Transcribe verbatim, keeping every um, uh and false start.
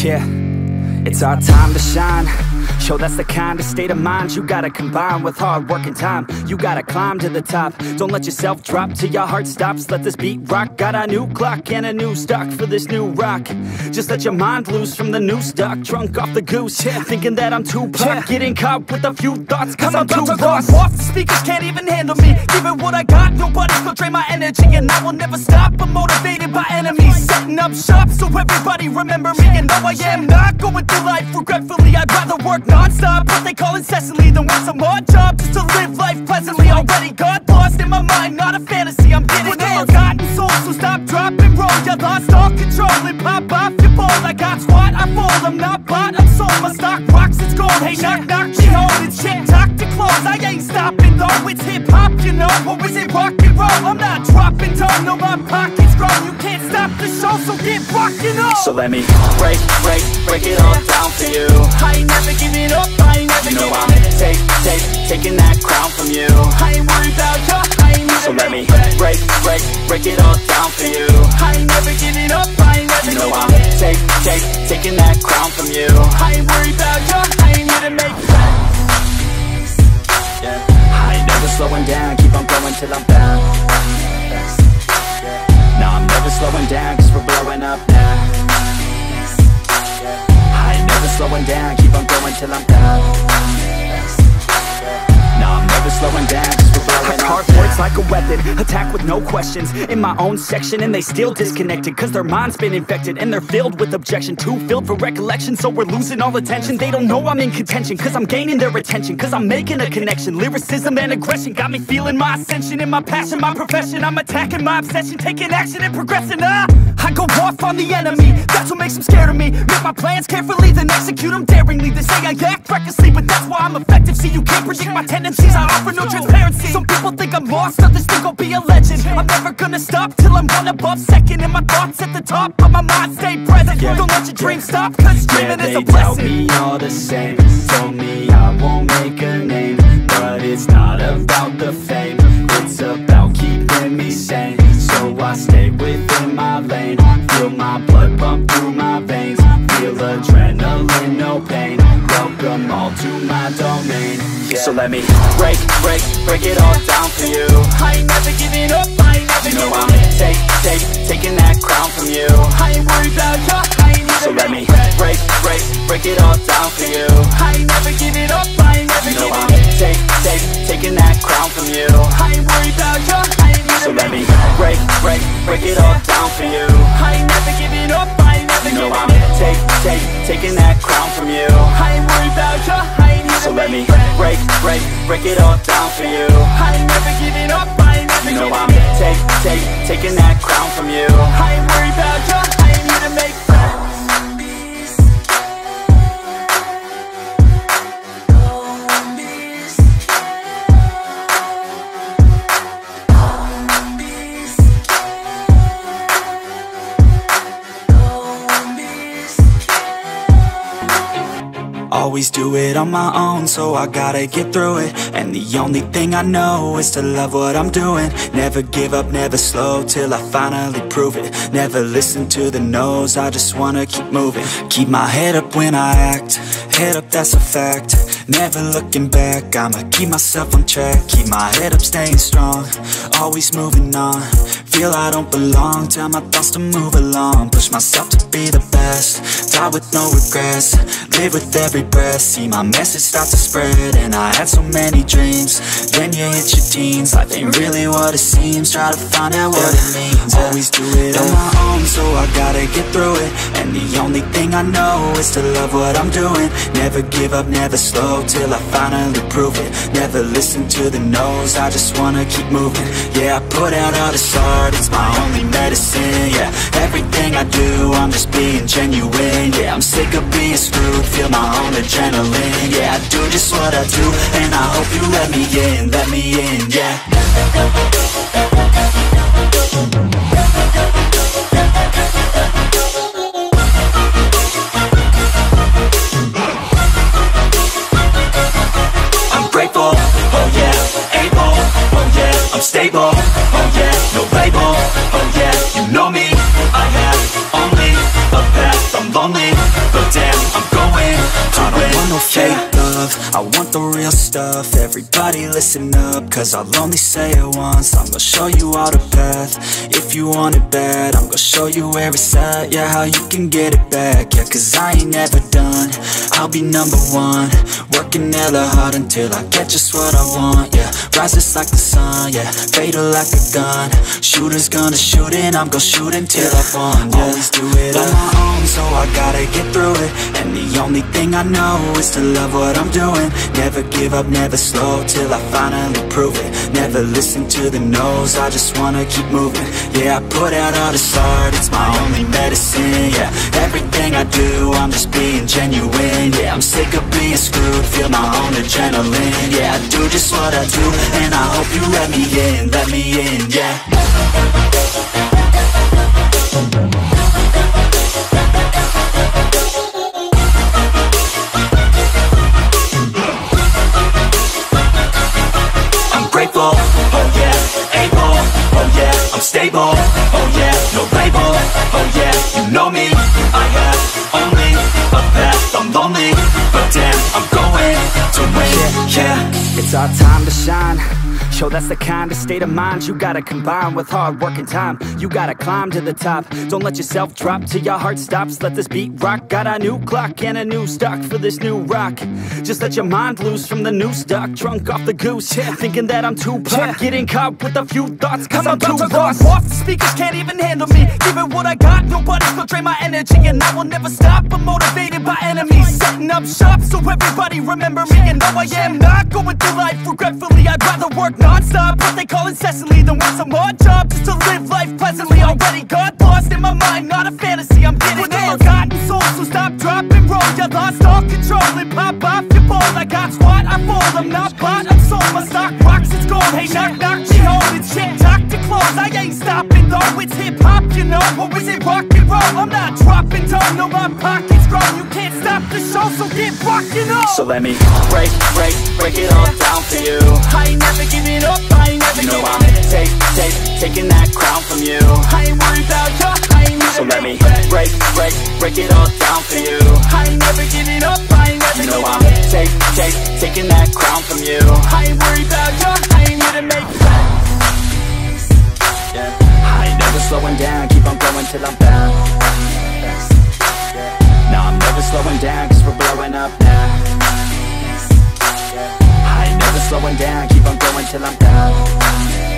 Yeah, it's our time to shine. Show that's the kind of state of mind you gotta combine with hard work and time. You gotta climb to the top. Don't let yourself drop till your heart stops. Let this beat rock. Got a new clock and a new stock for this new rock. Just let your mind loose from the new stock. Drunk off the goose, yeah. Thinking that I'm too pop, yeah. Getting caught with a few thoughts cause I'm, I'm too lost. Off the speakers can't even handle me. Give it what I got, nobody's gonna drain my energy. And I will never stop, I'm motivated by enemies. Setting up shop so everybody remember me. And no, I am not going through life regretfully. I'd rather work non-stop, what they call incessantly, than work some odd job just to live life pleasantly. Already got lost in my mind, not a fantasy, I'm getting with a forgotten soul, so stop, drop, and roll. You lost all control and pop off your ball. I got squat, I fall, I'm not bought, I'm sold. My stock rocks, it's gold. Hey, knock, knock, she holding shit, talk to close. I ain't stopping though, it's hip-hop, you know. Or is it rock and roll? I'm not dropping down, no, my pocket's grown. You can't stop the show, so get rockin' on. So let me break, break, break it all down for you. I ain't never giving up, I ain't never, you know I'm take, take, taking that crown from you. I ain't worried about you, I ain't need. So let me break, break, break it all down for you. I ain't never giving up, I ain't never, you know I'm take, take, taking that crown from you. I ain't worried about you, I ain't here to make friends. Yeah, I ain't never slowing down, keep on going till I'm down. No, I'm never slowing down, cause we're blowing up now. I ain't never slowing down, keep on going till I'm down. No, I'm never slowing down, cause we're blowing up. Hard words like a weapon, attack with no questions. In my own section and they still disconnected, cause their mind's been infected and they're filled with objection. Too filled for recollection, so we're losing all attention. They don't know I'm in contention, cause I'm gaining their attention. Cause I'm making a connection, lyricism and aggression got me feeling my ascension. In my passion, my profession, I'm attacking my obsession. Taking action and progressing, ah I go off on the enemy, that's what makes them scared of me. Make my plans carefully, then execute them daringly. They say I act recklessly, but that's why I'm effective. See, you can't predict my tendencies, I offer no transparency. Some people think I'm lost, others think I'll be a legend. I'm never gonna stop till I'm one above second. And my thoughts at the top, but my mind stay present. Yeah. Don't let your dreams stop, cause dreaming yeah, is a blessing. They tell me all the same, told me I won't make a name. But it's not about the fame, it's about keeping me sane. So I stay within my lane, feel my blood pump through my veins. Feel adrenaline, no pain, welcome all to my domain. Yeah. So let me break, break, break it all down for you. I ain't never giving up, I ain't never, you know I'm take, take, taking that crown from you. I ain't worried about you, I ain't need. So let me break, break, break it all down for you. I ain't never giving up, I ain't never, you know I'm take, take, taking that crown from you. I ain't worried about you, I ain't need. So let me break, break, break it all down for you. I ain't never giving up, I ain't never, you know I'm take, take, taking that crown from you. I ain't worried about you, I ain't need. So let me break, break, break it all down for you. I ain't never giving up, I ain't never, you know I'm take, take, taking that crown from you. I ain't worried about you, I ain't here to make friends. Always do it on my own, so I gotta get through it. And the only thing I know is to love what I'm doing. Never give up, never slow, till I finally prove it. Never listen to the no's, I just wanna keep moving. Keep my head up when I act, head up, that's a fact. Never looking back, I'ma keep myself on track. Keep my head up, staying strong, always moving on. Feel I don't belong, tell my thoughts to move along. Push myself to be the best, die with no regrets. Live with every breath, see my message start to spread. And I had so many dreams, then you hit your teens. Life ain't really what it seems, try to find out what it means. Always do it on my own, so I gotta get through it. And the only thing I know is to love what I'm doing. Never give up, never slow, till I finally prove it. Never listen to the no's, I just wanna keep moving. Yeah, I put out all this art, it's my only medicine. Yeah, everything I do, I'm just being genuine. Yeah, I'm sick of being screwed, feel my own adrenaline. Yeah, I do just what I do, and I hope you let me in, let me in, yeah. I'm grateful, oh yeah, able, oh yeah, I'm stable, oh yeah, no label, oh yeah, you know me, I have only a path, I'm lonely, but stuff. Everybody listen up, cause I'll only say it once. I'm gonna show you all the path. If you want it bad, I'm gonna show you where it's at. Yeah, how you can get it back. Yeah, cause I ain't never done. I'll be number one, working hella hard until I get just what I want. Yeah, rises like the sun, yeah, fatal like a gun. Shooters gonna shoot and I'm gonna shoot until I won. Yeah, always do it on my own, so I gotta get through it. And the only thing I know is to love what I'm doing. Never give up, never slow, till I finally prove it. Never listen to the no's, I just wanna keep moving. Yeah, I put out all this art, it's my only medicine. Yeah, everything I do, I'm just being genuine. Yeah, I'm sick of being screwed, feel my own adrenaline. Yeah, I do just what I do, and I hope you let me in, let me in, yeah. Grateful, oh yeah, able, oh yeah, I'm stable, oh yeah, no label, oh yeah, you know me, I have only a path, I'm lonely, but damn, I'm going to win, yeah, yeah. It's our time to shine. Show that's the kind of state of mind you gotta combine with hard work and time. You gotta climb to the top. Don't let yourself drop till your heart stops. Let this beat rock. Got a new clock and a new stock for this new rock. Just let your mind loose from the new stock. Drunk off the goose, yeah. Thinking that I'm too pop, yeah. Getting caught with a few thoughts, cause I'm, I'm too lost. Off the speakers can't even handle me. Giving what I got, nobody's gonna drain my energy. And I will never stop, I'm motivated by enemies. Setting up shop so everybody remember me. And though I am not going through life regretfully, I'd rather work non-stop, what they call incessantly, than work some odd job just to live life pleasantly. Already got lost in my mind, not a fantasy, I'm getting ill. Forgotten soul, so stop, drop, and roll. You lost all control and pop off your ball. I got squat, I fall, I'm not bought, I'm sold. My stock rocks, it's gold. Hey, knock, knock, she hold it's shit, talk to close. I ain't stopping though, it's hip-hop, you know. Or is it rock and roll? I'm not dropping down, no, my pocket's grown. You can't stop the show, so get rockin' on. So let me break, break, break it all down for you. I ain't never giving up, I ain't never, you know, I'm take, take, taking that crown from you. I ain't worried about you, I ain't never. So let me break, break, break it all down for you. I ain't never giving up, I ain't never, you know, I'm take, take, taking that crown from you. I ain't worried about you, I ain't here to make friends. Yeah, I ain't never slowing down, keep on going till I'm down. No, I'm never slowing down, cause we're blowing up now. I ain't never slowing down, keep on going till I'm down.